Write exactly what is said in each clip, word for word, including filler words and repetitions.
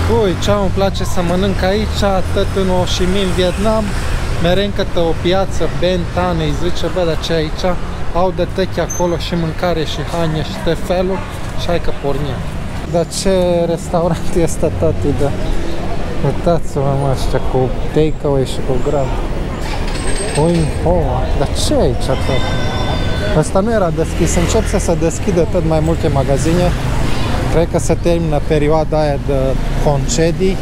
Ui, ce îmi place să mănânc aici, atât în Ho Chi Minh, Vietnam, mereu câte o piață, Ben Thanh îi zice, bă, dar ce aici, au de tăchi acolo și mâncare și haine și te felul și hai că pornim. Dar ce restaurant este tati de... Uitați-vă mă ăștia cu takeaway și cu grab. Ui, oh, dar ce e aici tot? Ăsta nu era deschis, încep să se deschidă tot mai multe magazine. Cred că se termină perioada aia de concedii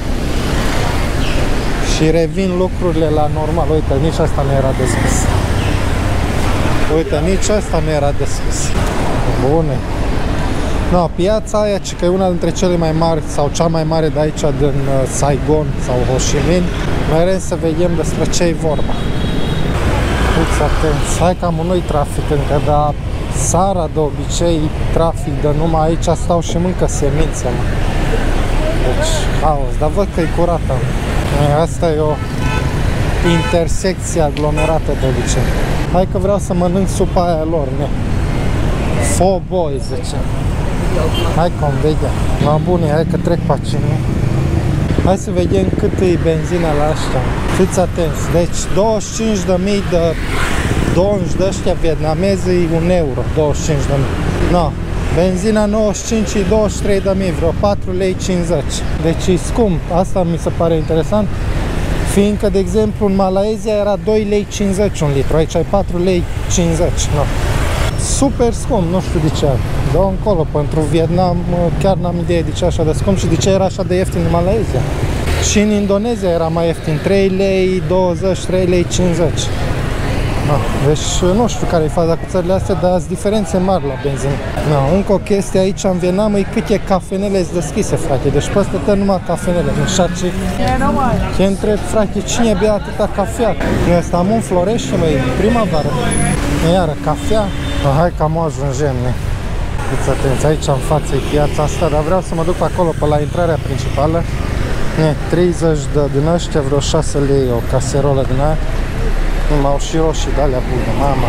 și revin lucrurile la normal. Uite, nici asta nu era deschis. Uite, nici asta nu era deschis. Bune. No, piața aia, că e una dintre cele mai mari sau cea mai mare de aici din Saigon sau Ho Chi Minh, mereu să vedem despre ce e vorba. Uite, atenți, hai că am unui trafic încă, dar seara de obicei trafic de numai aici stau și mâncă semințe, mă. Deci, haos, dar văd că e curată. Asta e o intersecție aglomerată de obicei. Hai că vreau să mănânc supa aia lor, ne. Pho Boy, zice. Hai că îmi vedem. La bune, hai că trec pe aici. Hai să vedem cât e benzina la ăștia. Fiți atenți. Deci douăzeci și cinci de mii de dongi de ăștia vietnamezi e un euro. douăzeci și cinci de mii. No. Benzina nouăzeci și cinci e douăzeci și trei de mii, vreo patru lei cincizeci. Deci e scump. Asta mi se pare interesant. Fiindcă, de exemplu, în Malaezia era doi lei cincizeci un litru. Aici ai patru lei cincizeci. No. Super scump, nu știu de ce. De încolo, pentru Vietnam, chiar n-am idee de ce așa de scump și de ce era așa de ieftin în Malaezia. Și în Indonezia era mai ieftin, trei lei douăzeci, trei lei cincizeci. Da. Deci nu știu care e faza cu țările astea, dar sunt diferențe mari la benzină. Da. Încă o chestie aici în Vietnam e câte cafenele sunt deschise, frate. Deci peste tot numai cafenele. Nu știu ce. Și întreb, frate, cine bea atâta cafea? Noi stăm în Florești, măi, primăvară. Iară, cafea. Da, hai că am ajungem, ne. Fiți atenți, aici în față e piața asta, dar vreau să mă duc acolo pe la intrarea principală. Ne, treizeci de din ăștia, vreo șase lei o caserolă din aia. Nu, au și roșii de alea bune, mama.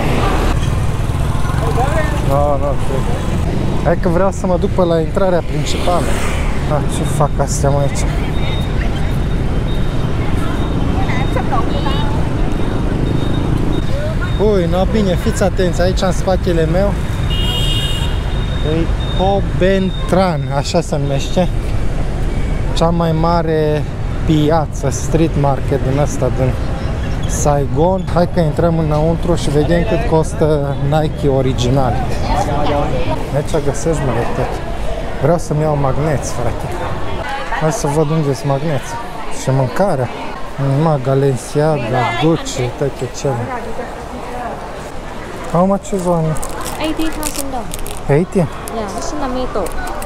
No, no, hai că vreau să mă duc pe la intrarea principală. Ah, ce fac astea mă aici? Ui, no, bine, fiți atenți, aici în spatele meu e Ho Ben Tran, așa se numește. Cea mai mare piață, street market din asta, din Saigon. Hai că intrăm înăuntru și vedem cât costă Nike original. Aici găsești magnet. Vreau să-mi iau magneți, frate. Hai să văd unde sunt magneți. Și mâncarea. Ma, Balenciaga, Gucci, toate cele. How much is one? eighty thousand dollars. eighty? Yeah, this is Nameto.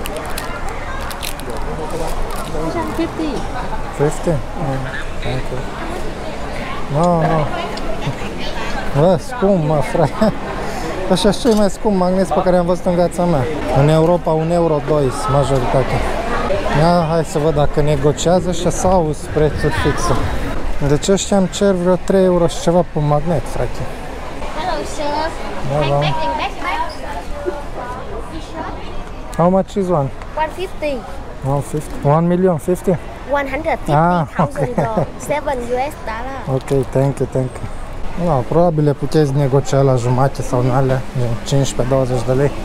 This one fifty. fifty? Mm, thank you. No, no. Bă, scump, mă, frate. Așa cei mai scump magneți pe care am văzut în viața mea. În Europa, un euro doi majoritatea. Ia, hai să văd dacă negociază și sau prețuri fixe. Deci ăștia îmi cer vreo trei euro și ceva pe magnet, frate. Hello, sir. Hello. How much is one? one fifty. one fifty. one million fifty? one hundred fifty thousand dollars. seven U S dollar. Ok, thank you, thank you. No, probabil le puteți negocia la jumate sau în alea, cincisprezece douăzeci de lei.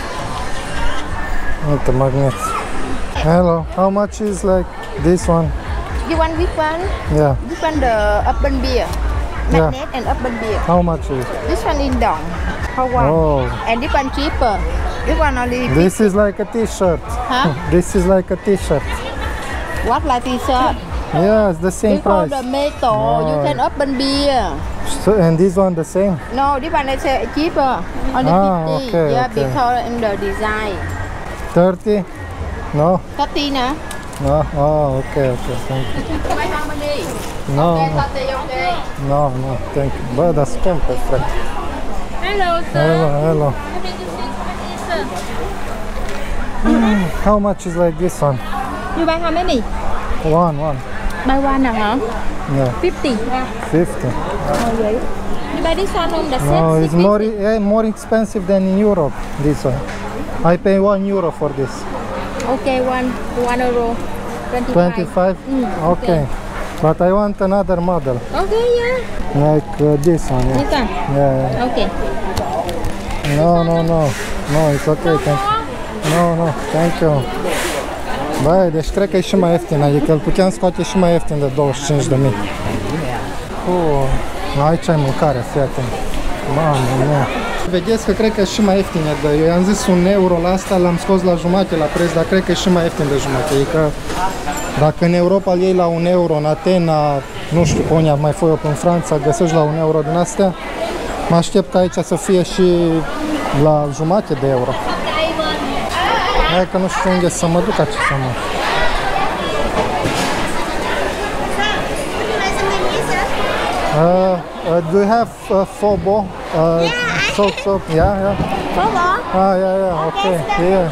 Uite, magnet. Hello, how much is like this one? You want which one? Yeah. This one the urban beer. Magnet Yeah. and urban beer. How much is? This one in Dong. How one? Oh. And this one cheaper. This one only. This is like a t-shirt. Huh? This is like a t-shirt. What like t-shirt? Yeah, it's the same This one price. the metal. No. You can urban beer. So, and this one the same? No, this one is uh, cheaper. Only Ah, fifty. okay, Yeah, okay. because in the design. thirty? No? thirty na. No? Oh, okay, okay, thank you. Buy how many? No, Okay, no, thirty, okay. no, no, thank you. Bă, dar scumpe, frate. Hello, sir. Hello, hello. Mm, how much is like this one? You buy how many? One, one. Buy one à hả? Yeah, fifty. fifty. Oh, vậy. You buy this one on the set? No, it's more, eh, more expensive than in Europe, this one. I pay one euro for this. Okay, one, one euro. twenty-five? Mm, Okay. But I want another model. Okay, yeah. Like uh, this one. Yeah. This one? Yeah, yeah. Okay. No, no, no. No, it's okay. Thank you. No, no. Thank you. Băi, deci cred că e și mai ieftin. Adică îl puteam scoate și mai ieftin de douăzeci și cinci de mii. Uh, aici ai mâncare, fii atent. Mamă mea. Vedeți că cred că e și mai ieftin de... Eu i-am zis un euro la asta, l-am scos la jumate la preț, dar cred că e și mai ieftin de jumate. Adică dacă în Europa îl iei la un euro, în Atena, nu știu, pe unde mai foi eu în Franța, găsești la un euro din astea, mă aștept ca aici să fie și la jumate de euro. Hai că nu știu unde să mă duc aici să mă... Uh, uh, do you have uh, Fobo? Uh, Yeah. soap, soap. Yeah, yeah. Fobo? Ah, yeah, yeah. Okay. Yeah.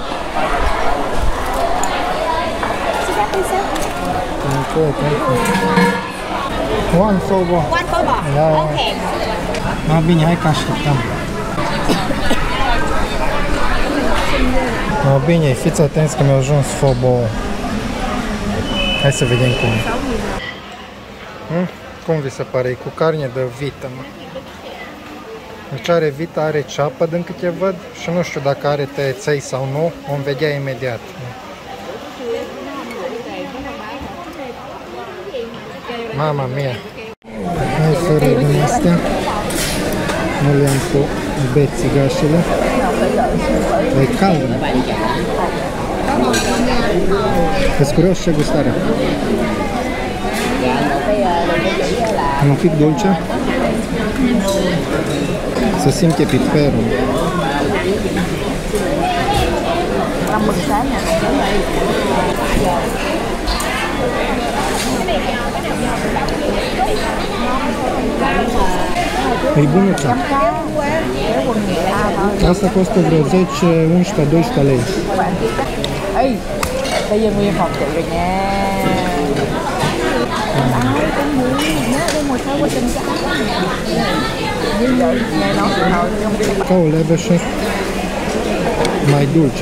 Okay, thank you. One Fobo. One Fobo? Yeah, yeah. Okay. Ah, bine, hai că așteptăm. Ah, bine, fiți atenți că mi-a ajuns Fobo. Hai să vedem cum e. Hmm? Cum vi se pare? E cu carne de vită, mă. Deci are vită, are ceapă din câte văd și nu știu dacă are tăieței sau nu, vom vedea imediat. Mama mia! Hai fără din astea. Nu le-am cu bețigașele. E caldă. Ești curios ce gustare? Un pic dulce. Se simte piperul. E bunuța. Asta costă vreo zece, unsprezece, doisprezece lei. Ê, bây giờ nguyên phòng chị rồi nha. Ca o leveșă mai dulce.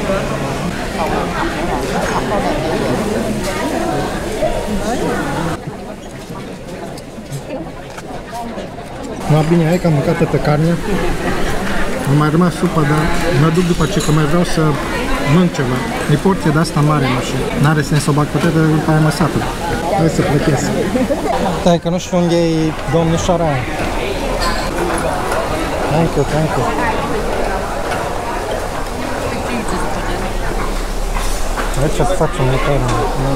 Ma bine, hai că am mâncat toată carnea. Am mai rămas supă, dar mă duc după ce că mai vreau să mânc ceva. E porție de asta mare, nu știu. N-are sens să o bag pe toate, după aia mă satur. Hai să plătesc. Stai că nu știu unde e domnișoara aia. Thank you, thank you. Aici să facem mâncare.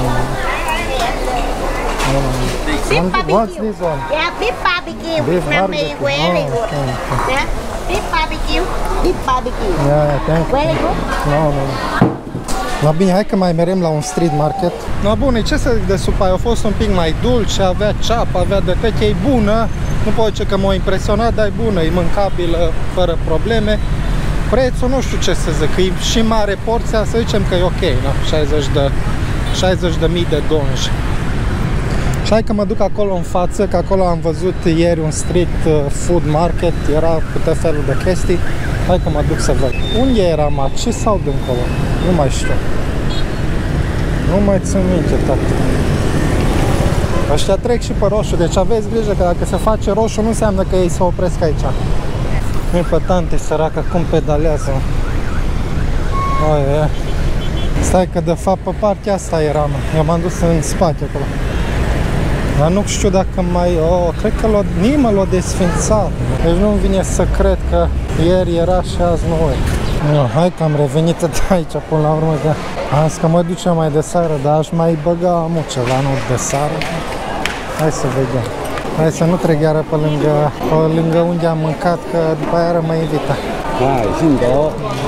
What's this one? Yeah, beef barbecue. Beef Mommy, barbecue. very Oh, good. okay, okay. Yeah, beef barbecue. Beef barbecue. Yeah, yeah, thank you. Very good. No, no. La bine, hai că mai merem la un street market. No, bune, ce să zic de supa aia? A fost un pic mai dulce, avea ceapă, avea de tot, e bună. Nu pot zice că m-a impresionat, dar e bună, e mâncabilă, fără probleme. Prețul, nu știu ce să zic, e și mare porția, să zicem că e ok, no? șaizeci de mii de donji. Și hai că mă duc acolo în față, că acolo am văzut ieri un street food market, era cu tot felul de chestii. Hai că mă duc să văd. Unde era Maci sau dincolo? Nu mai știu. Nu mai țin minte, tati. Ăștia trec și pe roșu, deci aveți grijă că dacă se face roșu nu înseamnă că ei se opresc aici. Nu-i pe tante săracă cum pedalează. Oi, e. Stai că de fapt pe partea asta era, mă. Eu m-am dus în spate acolo. Dar nu știu dacă mai... Oh, cred că l-o... nimă l-a desfințat. Deci nu-mi vine să cred că ieri era și azi nu e. No, hai că am revenit tot aici până la urmă, că am zis că mă ducem mai de seară, dar aș mai băga mult ceva, nu de seară. Hai să vedem. Hai să nu trec iară pe lângă, pe lângă unde am mâncat, că după aia mă invită. Hai, sunt două.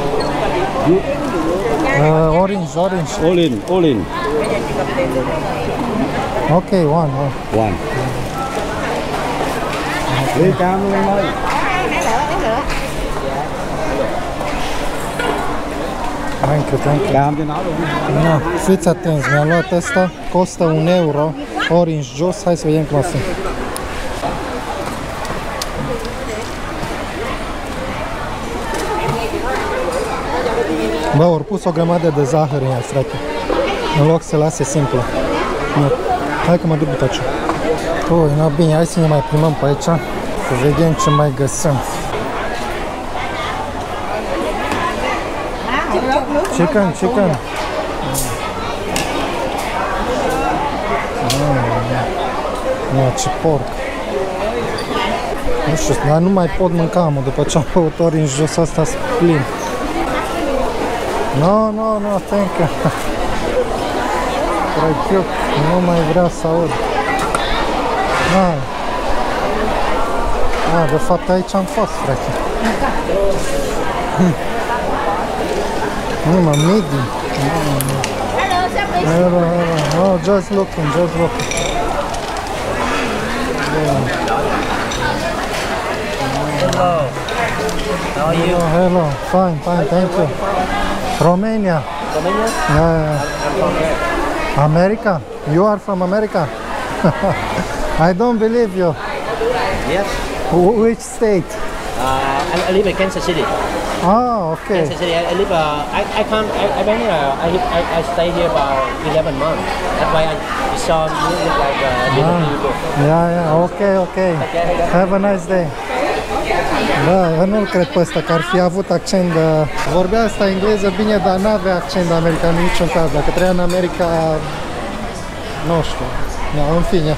Uh, orange, orange. All in, all in. Ok, one, one. One. Lấy cam luôn thôi. Thank you, thank you. Cam cho nó luôn. Na, fiți atenți, mi-am luat ăsta, costă un euro, orange juice, hai să vedem cum va fi. Bă, ori pus o grămadă de zahăr în ea, frate. În loc să lase simplă. Nu. Hai că mă duc după ce. Ui, no, bine, hai să ne mai plimbăm pe aici. Să vedem ce mai găsim. Chicken, chicken. Nu, ce porc. Nu știu, dar nu mai pot mânca, mă, după ce am băut ori în jos asta plin. No, no, no, thank you. Crăciuc, nu mai vreau să aud. Ah. Ah, de fapt aici am fost, frate. Nu, mă, midi. Hello, hello. Oh, just looking, just looking. Yeah. Hello. How are you? Hello, hello. Fine, fine, thank you. Romania. Romania? Yeah, yeah. I'm from here. America? You are from America? I don't believe you. Yes. Wh- which state? Uh, I, I live in Kansas City. Ah, okay. Kansas City. I, I live. Uh, I I come. I, I been here. I, live, I I stay here about eleven months. That's why I saw you look like uh, different people. Yeah, yeah, okay, okay. Have a nice day. Da, eu nu-l cred pe ăsta că ar fi avut accent de... Vorbea asta engleză bine, dar n-avea accent de american în niciun caz. Dacă trăia în America... Nu știu. Da, în fine.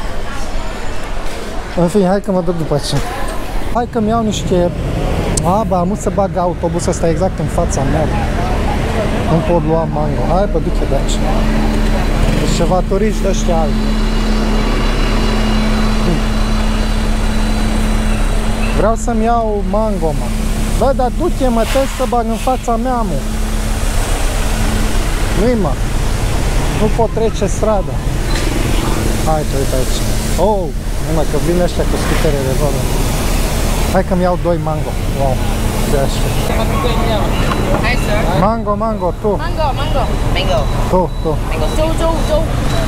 În fine, hai că mă duc după ce. Hai că-mi iau niște... A, bă, am să bag autobusul ăsta exact în fața mea. Nu pot lua mango. Hai, bă, du-te de aici. Deci ceva turiști de ăștia albi. Vreau să-mi iau mango, mă. Bă, dar du-te, mă, trebuie să bag în fața mea, mă. Nu-i, mă. Nu pot trece strada. Hai, te uite aici. Oh, numai că vin ăștia cu scutere de zonă. Hai că-mi iau doi mango. Wow, de așa. Hi, sir. Mango, mango, tu. Mango, mango. Mango. Tu, tu. Mango. Zhou, zhou, zhou.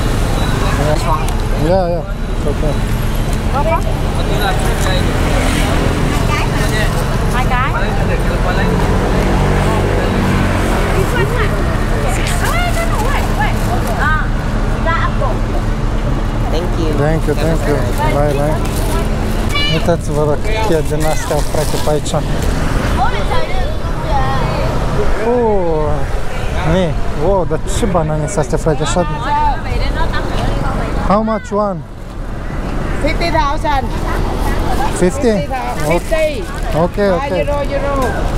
Ia, ia. Ok. Hai cái. Thank you. Thank you, thank you. Bye, bye. Uitați-vă la cheia din astea, frate, pe aici. Oh, ne, wow, dar ce banane sunt astea, frate, așa? How much one? fifty thousand. fifty? Fifty. Ok, ok. Euro, euro.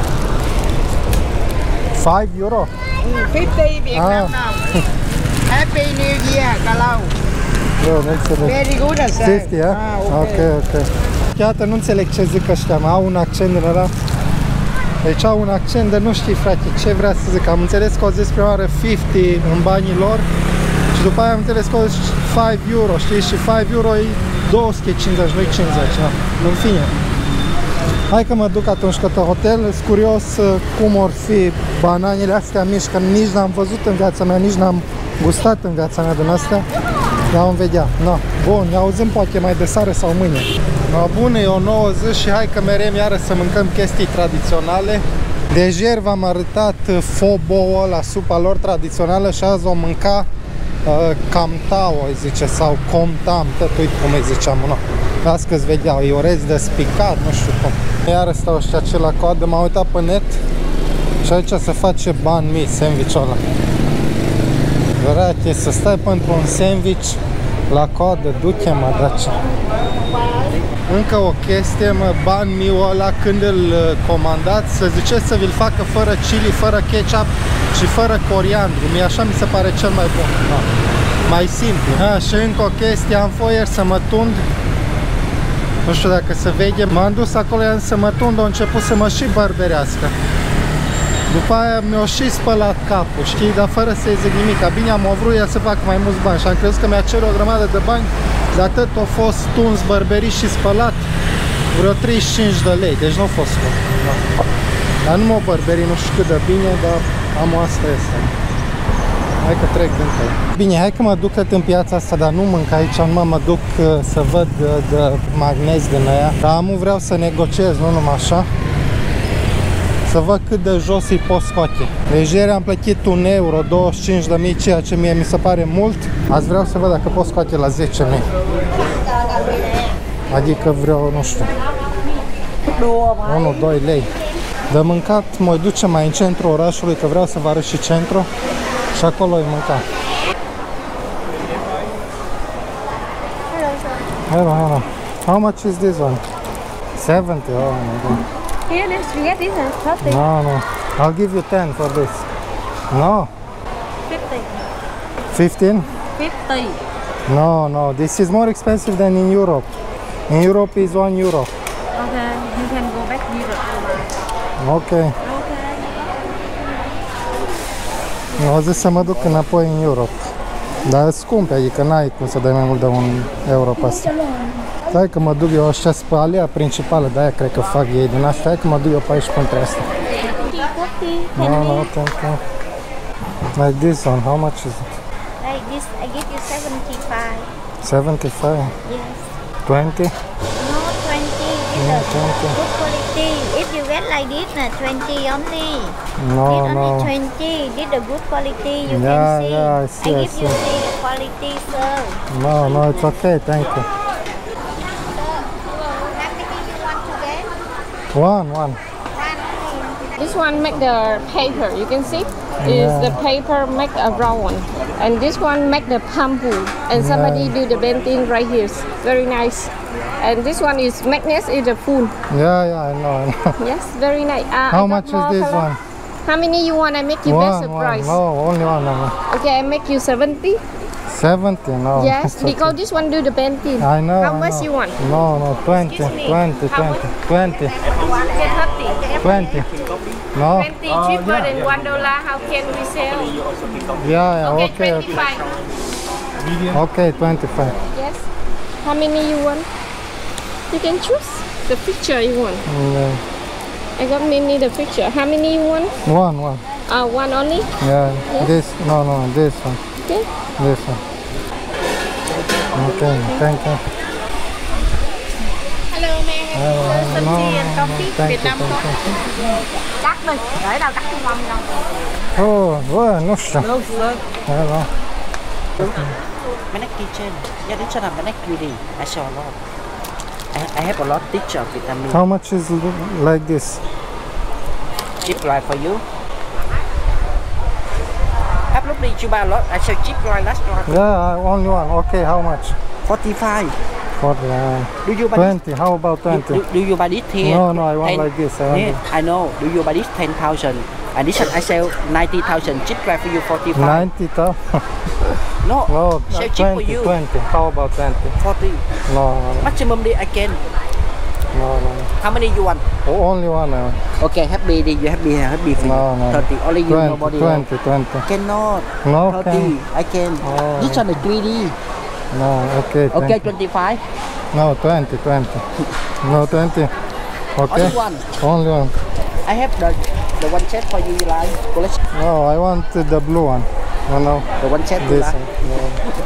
five euro? Fifty Việt Ah. Nam nào. Happy New Year, cả lâu. Eu nu înțeleg. Very good, sir. fifty, eh? Ah, Ok, ok. Iată, nu înțeleg ce zic ăștia, mă, au un accent din ăla. Deci au un accent de nu știi, frate, ce vrea să zic. Am înțeles că au zis prima oară cincizeci în banii lor și după aia am înțeles că au zis cinci euro, știi? Și cinci euro e două sute cincizeci, nu cincizeci, da? În fine. Hai că mă duc atunci către hotel, sunt curios cum or fi bananele astea mici, că nici n-am văzut în viața mea, nici n-am gustat în viața mea din astea. Dar vom vedea. No. Bun, ne auzim poate mai de seară sau mâine. No, bun, e o nouă zi și hai că merem iară să mâncăm chestii tradiționale. Deci ieri v-am arătat fobo ăla, supa lor tradițională și azi vom mânca uh, camtao, îi zice, sau comtam, tot uit cum îi ziceam, nu. Las că-ți vedeau, e orez de spicat, nu știu cum. Iară stau ăștia ce la coadă, m-am uitat pe net și aici se face banh mi, sandwich-ul ăla. Frate, să stai pentru un sandwich la coadă, du-te, mă, daci. Încă o chestie, mă, banh mi-ul ăla, când îl comandați, să ziceți să vi-l facă fără chili, fără ketchup și fără coriandru. Mie așa mi se pare cel mai bun. Da. Mai simplu. Ha, și încă o chestie, am fost ieri să mă tund. Nu știu dacă se vede. M-am dus acolo, i-am să mă tund, au început să mă și bărberească. După aia mi-au și spălat capul, știi, dar fără să-i zic nimic. Bine, am vrut ea să fac mai mulți bani și am crezut că mi-a cerut o grămadă de bani, de atât a fost tuns, bărberit și spălat vreo treizeci și cinci de lei, deci nu a fost scump. Da. Dar nu m-a bărberit, nu știu cât de bine, dar am asta este. Hai că trec din tăi. Bine, hai că mă duc în piața asta, dar nu mânc aici, numai mă duc să văd de, de magnez din aia. Dar amu vreau să negociez, nu numai așa. Să văd cât de jos îi pot scoate. Deci ieri am plătit un euro, douăzeci și cinci de mii, ceea ce mie mi se pare mult. Azi vreau să văd dacă pot scoate la zece mii. Adică vreau, nu știu, unu doi lei. De mâncat mă duce mai în centrul orașului, că vreau să vă arăt și centru. Și acolo îi mânca. Hello, hello. How much is this one? seventy? Oh my god. Here, let's get this one. thirty. No, no. I'll give you ten for this. No? fifty. fifteen? fifty. No, no. This is more expensive than in Europe. In Europe is one euro. Okay, you can go back here. Okay. Eu zis să mă duc înapoi în Europe. Dar scumpe, adică n-ai cum să dai mai mult de un euro pe asta. Stai că mă duc eu așa pe alea principală, de-aia cred că fac ei din asta. Stai că mă duc eu pe aici pe între astea. No, no, thank you. Like this one, how much is it? Like this, I give you seventy-five. seventy-five? Yes. twenty? No, twenty. This No, is twenty. good quality. If you get like this, na twenty only. No, This only no. twenty. This the good quality. You Yeah, can see. yeah, I see, I I give you see. see the quality, sir. No, no, it's okay, thank you. How many you want to get? One, one. This one make the paper, you can see? Is Yeah. the paper make a round one. And this one make the bamboo. And somebody Yeah. do the painting right here. Very nice. And this one is magnet is the full. Yeah, yeah, I know, I know. Yes, very nice. Uh, I How got much is more this color. one? How many you want? I make you best One, one. surprise. No, only one. No. Okay, I make you seventy. seventy, no. Yes, it's okay. because this one do the painting. I know. How I much know. you want? No, no, twenty, twenty, How twenty, twenty, Okay, thirty. twenty. No? twenty cheaper than one dollar. How can we sell? Yeah, yeah, Okay, okay, okay. twenty-five. Okay, twenty-five. Yes. How many you want? You can choose the picture you want. Yeah. I got many the picture. How many you want? One, one. Uh, one only? Yeah, this, no, no, this one, Okay. this one. Okay, thank you. Hello, ma'am. Hello, Sân no, chi and coffee. thank Việt you, Nam thank có. Cắt đi. Để đâu cắt cho mâm đâu. Oh, bă, nu știu. Hello. Manek kitchen. Yeah, this one Manek beauty. I saw a lot. I, I have a lot of teacher of vitamin. How much is like this? Cheap line for you. Have look you buy a lot. I sell cheap line last one. Yeah, only one. Okay, how much? Forty-five. forty. Do you buy twenty, how about this? twenty? Do, do you buy this here? No, no, I want ten. like this. I want Yeah, I know. Do you buy this ten thousand? And this one I sell ninety thousand. Cheap line for you forty-five. ninety thousand? No. No, Sell cheap for twenty, you. twenty. How about twenty? Forty. No, Maximum day I can. no, no. How many you want? Oh, only one. I want. Okay, happy day. You happy happy for No, you. no. Thirty. Only you. twenty, Nobody else. twenty, twenty. Cannot. No, Thirty. can. I can. Oh. This one is three D. No, okay, Okay, twenty. twenty-five. No, twenty, twenty. No, twenty. Okay. Only one. Only one. I have the the one set for you. You like? Collect No, I want the blue one. No, no. the one set you This like. one. No.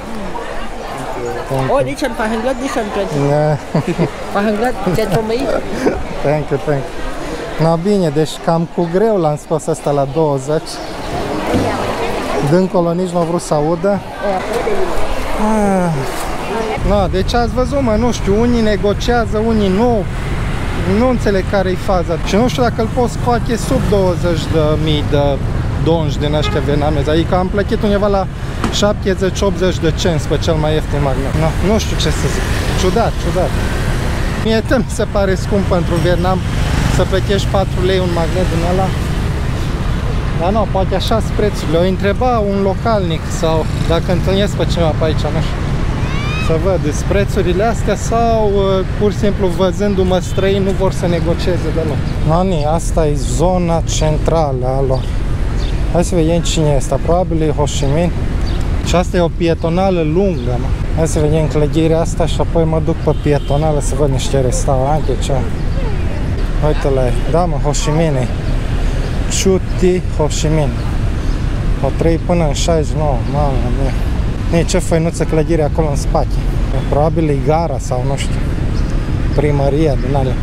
Thank Oh, you. this one five hundred. This one twenty. Yeah. Five hundred. Set for me. Thank you, thank you. No, bine, deci cam cu greu l-am scos asta la douăzeci. Dâncolo nici nu a vrut să audă. Ah. No, deci ați văzut, mă, nu știu, unii negociază, unii nu. Nu înțeleg care-i faza. Și nu știu dacă îl pot scoate sub douăzeci de mii de donji din ăștia vietnamezi. Adică am plătit undeva la șaptezeci optzeci de cenți pe cel mai ieftin magnet. No, nu știu ce să zic. Ciudat, ciudat. Mie tem se pare scump pentru Vietnam să plătești patru lei un magnet din ăla. Dar nu, poate așa sunt prețurile. O întreba un localnic sau dacă întâlnesc pe cineva pe aici, nu știu. Să văd, sunt prețurile astea sau uh, pur și simplu văzându-mă străin nu vor să negocieze deloc. Nani, asta e zona centrală a lor. Hai să vedem cine este. Probabil e Ho Chi Minh. Și asta e o pietonală lungă, mă. Hai să vedem clădirea asta și apoi mă duc pe pietonală să văd niște restaurante, ce. Uite la ei. Da, mă, Ho Chi Minh. Chu Thi Ho Chi Minh. O trei până în șaizeci și nouă, mamă mia. E ce făinuță clădire acolo în spate. Probabil e gara sau nu știu. Primăria din alea.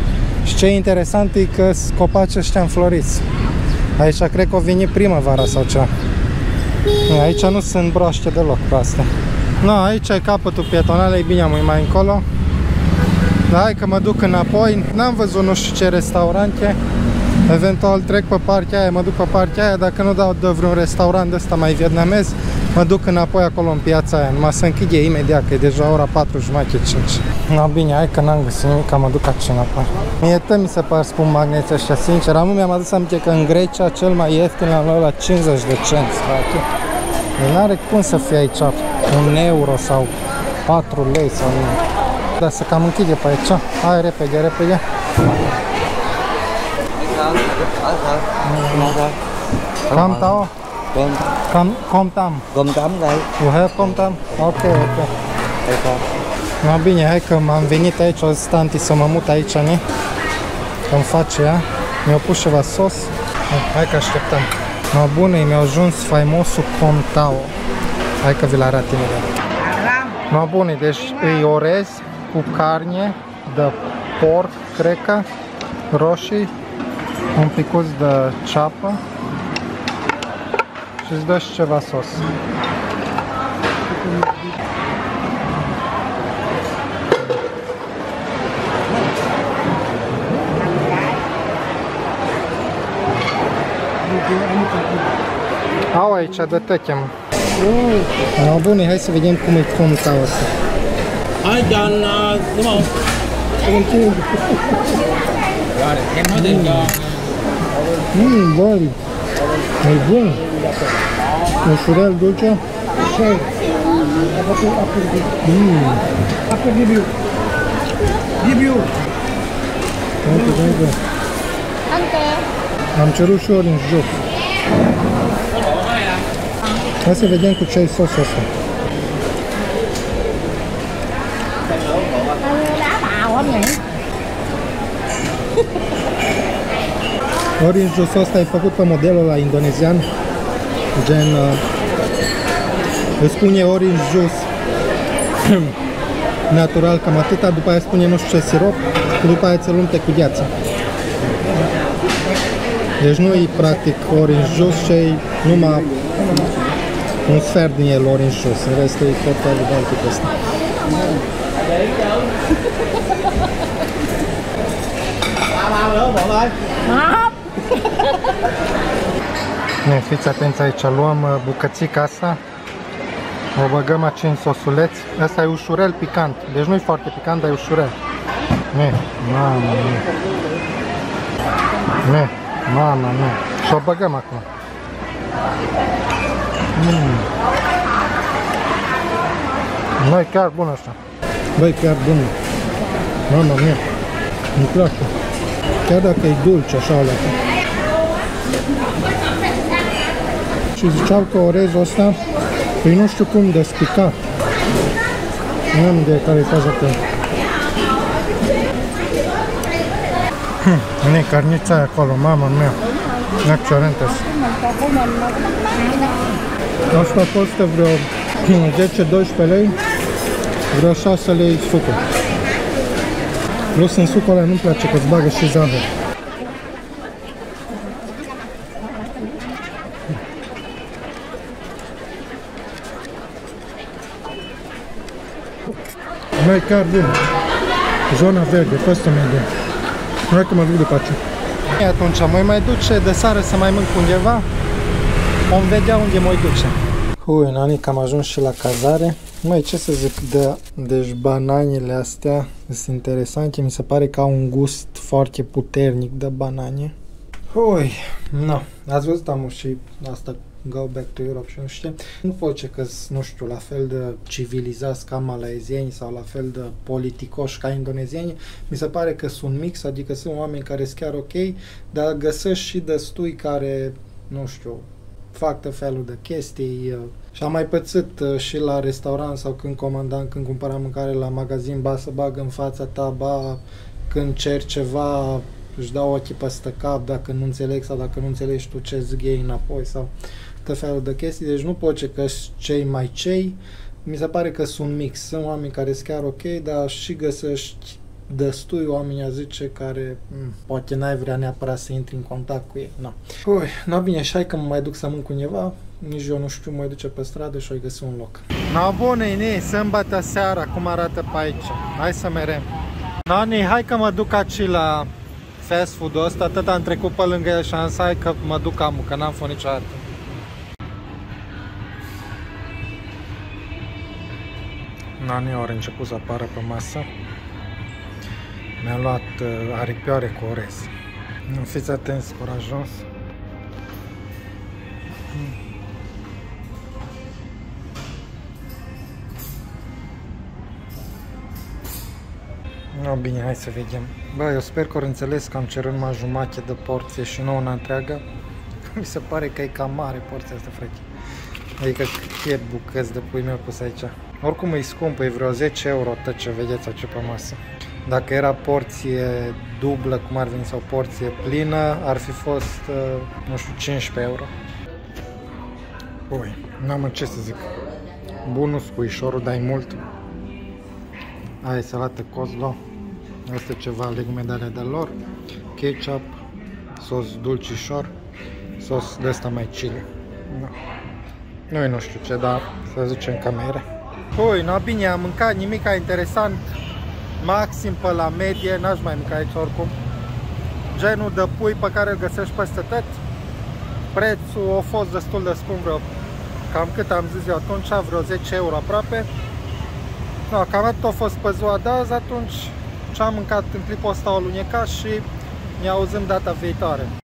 Și ce e interesant e că sunt copaci ăștia înfloriți. Aici cred că o vine primăvara sau ceva. Aici nu sunt broaște deloc pe astea. No, aici e capătul pietonal, e bine, am mai încolo. Dar hai că mă duc înapoi. N-am văzut nu știu ce restaurante. Eventual trec pe partea aia, mă duc pe partea aia. Dacă nu dau de vreun restaurant ăsta mai vietnamez, mă duc înapoi acolo în piața aia. Numai să închide imediat, că e deja ora patru jumate, cinci. No, bine, hai că n-am găsit nimic, mă duc aici înapoi. Mie tot mi se par spun magneți ăștia, sincer. Am mi-am adus aminte că în Grecia cel mai ieftin l-am luat la cincizeci de cenți, frate. N-are cum să fie aici un euro sau patru lei sau nu. Dar să cam închide pe aici. Hai, repede, repede. Cam tao? Cam, com tam? Com tam đây. You have com tam? Ok, ok. No, bine, hai că m-am venit aici, o zis tanti să mă mut aici, ne? Că-mi face ea. Mi-au pus ceva sos. Hai că așteptăm. No, bună, mi-au ajuns faimosul com tao. Hai că vi-l arăt imediat. No, bună, deci îi orez cu carne de porc, cred că, roșii, un picuț de ceapă și îți dă și ceva sos. Au aici de techem. No, bune, hai să vedem cum e com tao ăsta. Hai, Dan, đúng không? Rồi, em nói tiền cho. Mmm, bun. E bun. Ușurel dulce. Mmm. Am cerut și orange juice. Hai să vedem cu ce-i sosul ăsta. Orange juice ăsta e făcut pe modelul la indonezian, gen uh, îți spune orange juice natural, cam atâta, după aia spune nu știu ce sirop, și după aia ți-l umple cu gheață. Deci nu e practic orange juice, ci e numai un sfert din el orange juice, în rest e tot elegant tipul ăsta. Nu, fiți atenți aici, luăm bucățica asta, o băgăm aici în sosuleț. Asta e ușurel picant, deci nu e foarte picant, dar e ușurel. Ne, mama mea. Ne, mama mea. Și o băgăm acum. Mm. Nu, e chiar bun asta. Băi, chiar bun. Mama mea. Îmi place. Chiar dacă e dulce așa alea. Și ziceau că orezul ăsta e nu știu cum de spicat. Nu am de care e faza pe el. Hm, nu, carnița aia acolo, mama mea. Excelentes. Asta costă vreo zece doisprezece lei, vreo șase lei sucul. Plus în sucul ăla nu-mi place că-ți bagă și zahăr. Nu e chiar bun. Zona verde, pe asta mi-e bun. Hai că mă duc după aceea. Atunci mă mai duce de seară să mai mânc undeva. Vom vedea unde mă duce. Ui, nanic, am ajuns și la cazare. Măi, ce să zic, de, deci bananele astea sunt interesante. Mi se pare că au un gust foarte puternic de banane. Ui, no. Ați văzut, am și asta, Go Back to Europe și nu știu. Nu pot ce că nu știu, la fel de civilizați ca malaezieni sau la fel de politicoși ca indonezieni. Mi se pare că sunt mix, adică sunt oameni care sunt chiar ok, dar găsesc și destui care, nu știu, fac tot felul de chestii. Și am mai pățit și la restaurant sau când comandam, când cumpăram mâncare la magazin, ba să bag în fața ta, ba când cer ceva își dau ochii peste cap dacă nu înțeleg sau dacă nu înțelegi tu ce zic ei înapoi sau tot felul de chestii. Deci nu pot ce că cei mai cei. Mi se pare că sunt mix. Sunt oameni care sunt chiar ok, dar și găsești destui oameni, a zice, care m, poate n-ai vrea neapărat să intri în contact cu ei. No. Ui, no bine, și hai că mă mai duc să mănânc cu cineva, nici eu nu știu, mă duce pe stradă și o găsi un loc. No, bună, Ini, sâmbătă seara, cum arată pe aici? Hai să merem. No, Ni, hai că mă duc aici la fast food-ul ăsta, atât am trecut pe lângă el și am zis, hai că mă duc amu, că n-am fost niciodată. Nani ori început să apară pe masă. Mi-a luat uh, aripioare cu orez. Fiți atenți, curajos. No, bine, hai să vedem. Bă, eu sper că ori înțeles că am cerut numai jumătate de porție și nu una întreagă. Mi se pare că e cam mare porția asta, frate. Adică cât bucăți de pui mi-au pus aici. Oricum e scump, e vreo zece euro tot ce vedeți aici pe masă. Dacă era porție dublă, cum ar veni, sau porție plină, ar fi fost, nu știu, cincisprezece euro. Ui, n-am ce să zic. Bunul scuișorul, dai mult. Aia e salată Coslo. Asta e ceva legume de alea de lor. Ketchup, sos dulcișor, sos de ăsta mai chili. No. Nu nu știu ce, dar să zicem că mere. Ui, no bine, am mâncat nimica interesant. Maxim pe la medie, n-aș mai mânca aici oricum. Genul de pui pe care îl găsești peste tot. Prețul a fost destul de scump, vreo, cam cât am zis eu atunci, vreo zece euro aproape. No, cam atât a fost pe ziua de azi, atunci ce am mâncat în clipul ăsta o luneca și ne auzim data viitoare.